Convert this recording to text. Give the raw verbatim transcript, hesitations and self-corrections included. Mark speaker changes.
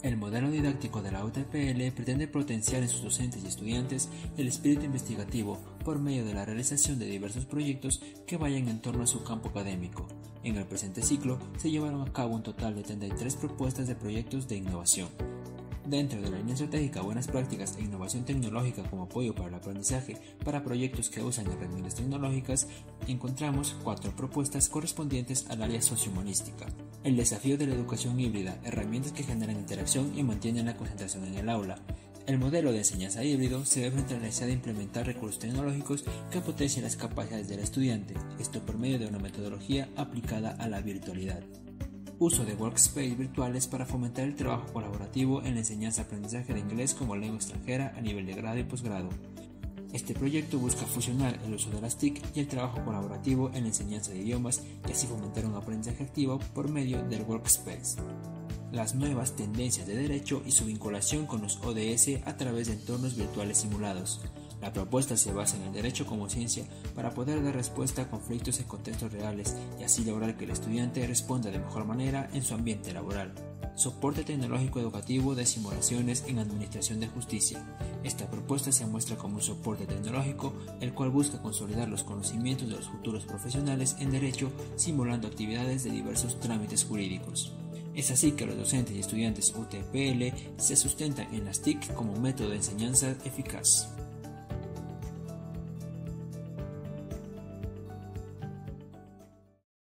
Speaker 1: El modelo didáctico de la U T P L pretende potenciar en sus docentes y estudiantes el espíritu investigativo por medio de la realización de diversos proyectos que vayan en torno a su campo académico. En el presente ciclo se llevaron a cabo un total de treinta y tres propuestas de proyectos de innovación. Dentro de la línea estratégica Buenas Prácticas e Innovación Tecnológica como apoyo para el aprendizaje para proyectos que usan herramientas tecnológicas, encontramos cuatro propuestas correspondientes al área sociohumanística. El desafío de la educación híbrida, herramientas que generan interacción y mantienen la concentración en el aula. El modelo de enseñanza híbrido se ve frente a la necesidad de implementar recursos tecnológicos que potencien las capacidades del estudiante, esto por medio de una metodología aplicada a la virtualidad. Uso de workspace virtuales para fomentar el trabajo colaborativo en la enseñanza-aprendizaje de inglés como lengua extranjera a nivel de grado y posgrado. Este proyecto busca fusionar el uso de las T I C y el trabajo colaborativo en la enseñanza de idiomas y así fomentar un aprendizaje activo por medio del workspace. Las nuevas tendencias de derecho y su vinculación con los O D S a través de entornos virtuales simulados. La propuesta se basa en el derecho como ciencia para poder dar respuesta a conflictos en contextos reales y así lograr que el estudiante responda de mejor manera en su ambiente laboral. Soporte tecnológico educativo de simulaciones en administración de justicia. Esta propuesta se muestra como un soporte tecnológico el cual busca consolidar los conocimientos de los futuros profesionales en derecho simulando actividades de diversos trámites jurídicos. Es así que los docentes y estudiantes U T P L se sustentan en las T I C como método de enseñanza eficaz.